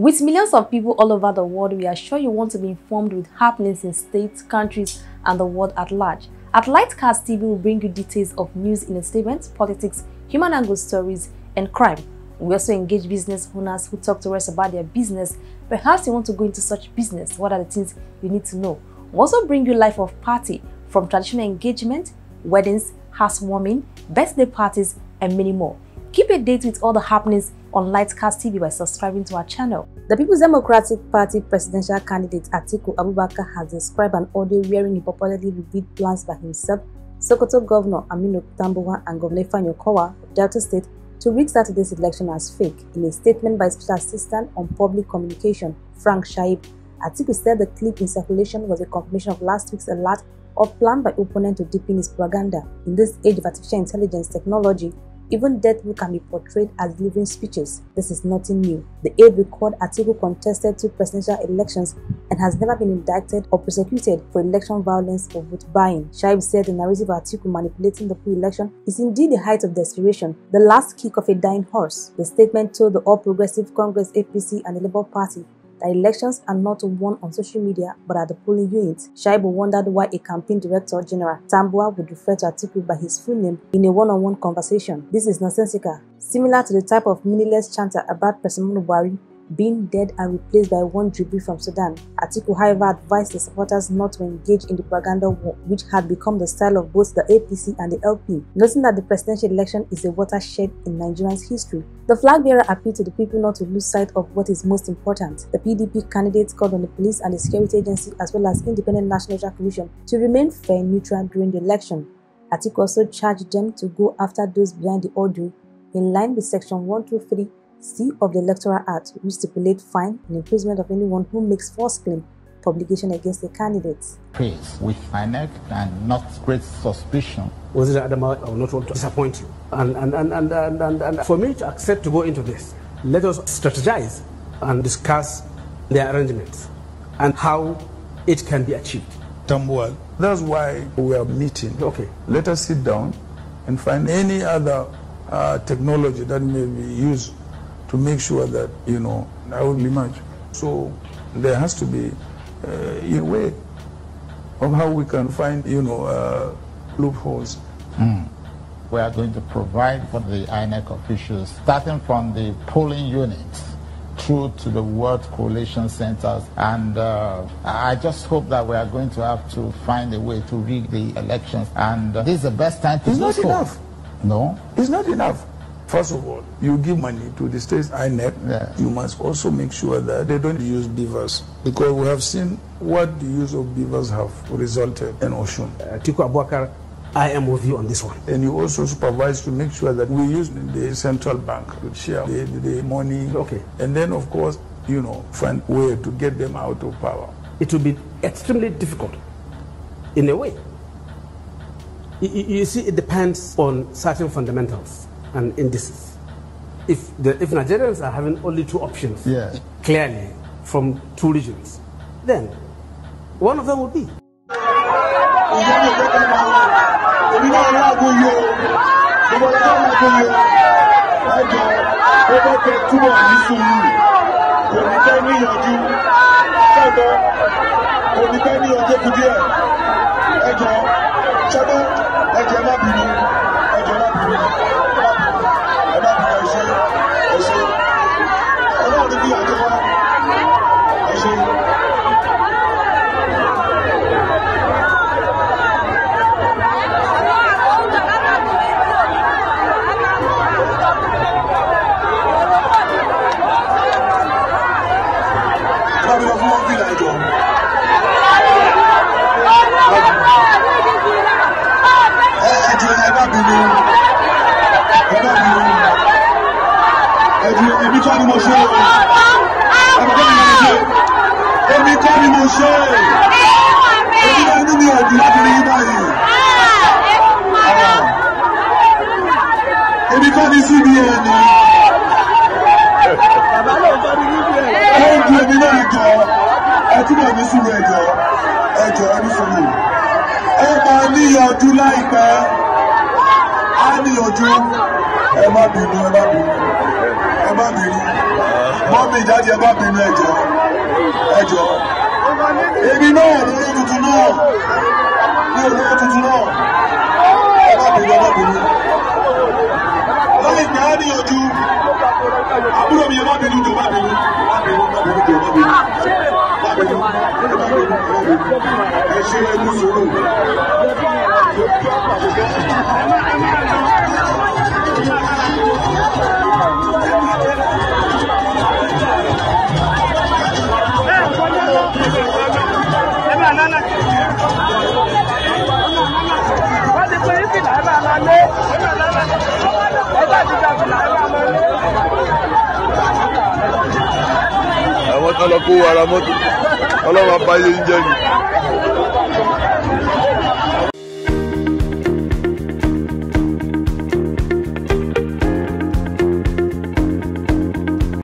With millions of people all over the world, we are sure you want to be informed with happenings in states, countries, and the world at large. At LightCast TV, will bring you details of news in statements, politics, human angle stories, and crime. We also engage business owners who talk to us about their business. Perhaps you want to go into such business. What are the things you need to know? We also bring you life of party, from traditional engagement, weddings, housewarming, birthday parties, and many more. Keep a date with all the happenings on LightCast TV by subscribing to our channel. The People's Democratic Party presidential candidate Atiku Abubakar has described an audio wherein he purportedly revealed plans by himself, Sokoto Governor Aminu Tambuwa, and Governor Ifeanyi Okowa of Delta State to rig Saturday's election as fake. In a statement by Special Assistant on Public Communication, Frank Shaib, Atiku said the clip in circulation was a confirmation of last week's alert of plan by opponent to deepen his propaganda. In this age of artificial intelligence technology, even dead people can be portrayed as living speeches. This is nothing new. The aide recalled Atiku contested 2 presidential elections and has never been indicted or prosecuted for election violence or vote buying. Shaib said the narrative of Atiku manipulating the pre-election is indeed the height of desperation, the last kick of a dying horse. The statement told the All Progressive Congress APC and the Labour Party that elections are not won on social media but at the polling units. Shaib wondered why a campaign director general, Tambuwa, would refer to Atiku by his full name in a one-on-one conversation. This is nonsensical, similar to the type of meaningless chanter about President Buhari being dead and replaced by one Jubilee from Sudan. Atiku, however, advised the supporters not to engage in the propaganda war, which had become the style of both the APC and the LP, noting that the presidential election is a watershed in Nigeria's history. The flag bearer appealed to the people not to lose sight of what is most important. The PDP candidates called on the police and the security agency as well as Independent National Electoral Commission to remain fair and neutral during the election. Atiku also charged them to go after those behind the audio in line with Section 123C of the Electoral Act, which stipulates fine and imprisonment of anyone who makes false claim publication against the candidates. Praise with my neck and not great suspicion. Was it Adama? I will not want to disappoint you. And for me to accept to go into this, let us strategize and discuss the arrangements and how it can be achieved. Tambuwa, that's why we are meeting. Okay. Let us sit down and find any other technology that may be used to make sure that, I will emerge. So there has to be a way of how we can find, loopholes. We are going to provide for the INEC officials, starting from the polling units through to the World Coalition Centers. And I just hope that we are going to have to find a way to rig the elections. And this is the best time to do so. It's not enough. No? It's not enough. First of all, you give money to the state's INEC, yeah. You must also make sure that they don't use beavers, because we have seen what the use of beavers have resulted in Oshun. Atiku Abubakar, I am with you on this one. And you also supervise to make sure that we use the central bank to share the money. Okay. And then, of course, find a way to get them out of power. It will be extremely difficult, in a way. You see, it depends on certain fundamentals and indices. If Nigerians are having only 2 options, yeah, clearly from 2 regions, then one of them will be. Mọ́mí ìdájí ẹ bá bínú ẹjọ́. Èmi náà lórí tuntun náà. Mi ò lórí tuntun náà. Ẹ bá bínú. Lọ́lẹ̀ ìgbà ní ojú. Àbúrò mi ẹ bá bínú jù bá bínú. Ẹ ṣe ẹkú sùúrù. Àwọn kan lọ kó ara mọ́tò ọlọ́wọ́ abáyé ń jẹ́ ni.